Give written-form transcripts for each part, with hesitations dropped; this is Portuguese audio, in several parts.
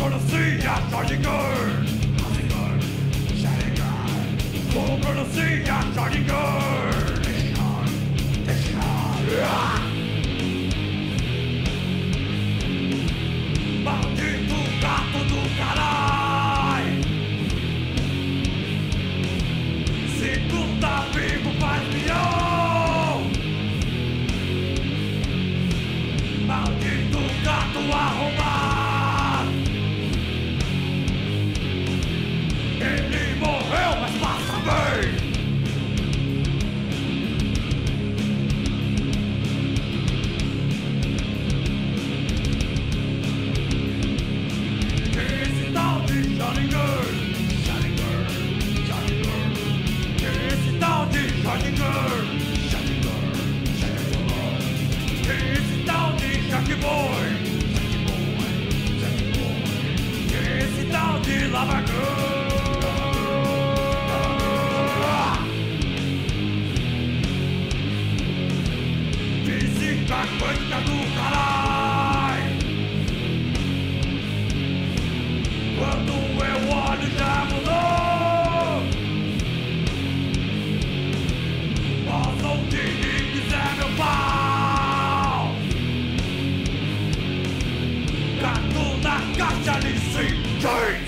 pronuncia Schrödinger? Como pronuncia Schrödinger? Maldito gato do caralho! Se tu tá vivo, faz pior! Maldito gato arrombado! Ele morreu, mas passa bem! Esse tal de Schrödinger! Esse tal de Schrödinger! Esse tal de Jackboy! Esse tal de Lavagão! Física quântica do caralho! Quando eu olho já mudou! Posso de mim quiser meu pau! Gato na caixa de jeans!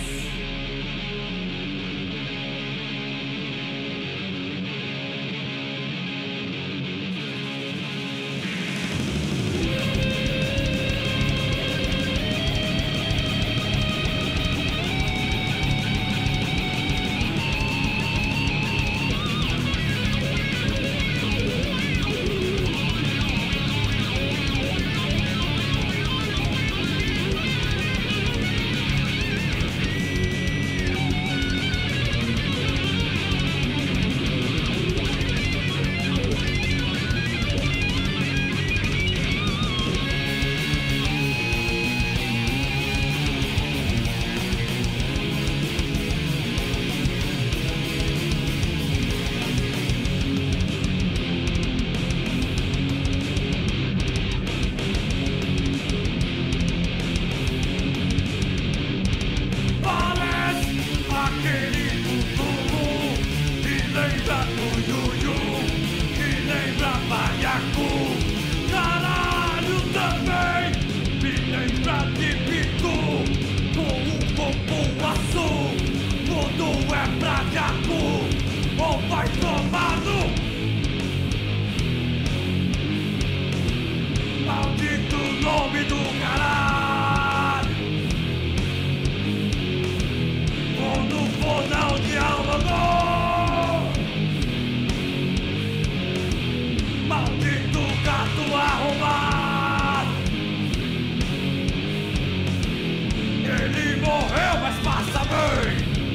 Caralho também me lembra de Pitu com um popô azul. Tudo é pra Jacu ou vai tomar no maldito nome do caralho. Vou no fodão de Almagor. Maldito gato arrombado! Ele morreu, mas passa bem!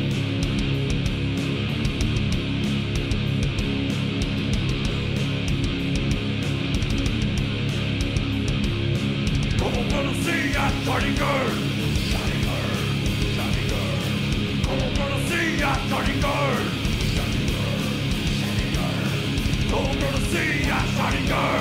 Como pronuncia Schrödinger? Como pronuncia Schrödinger? Como pronuncia Schrödinger?